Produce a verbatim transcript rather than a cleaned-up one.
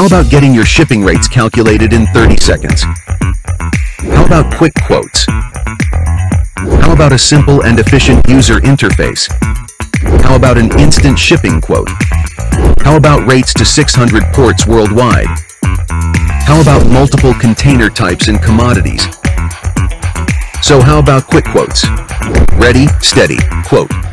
How about getting your shipping rates calculated in thirty seconds? How about quick quotes? How about a simple and efficient user interface? How about an instant shipping quote? How about rates to six hundred ports worldwide? How about multiple container types and commodities? So how about quick quotes? Ready, steady, quote.